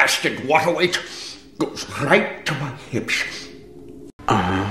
blasted water weight goes right to my hips.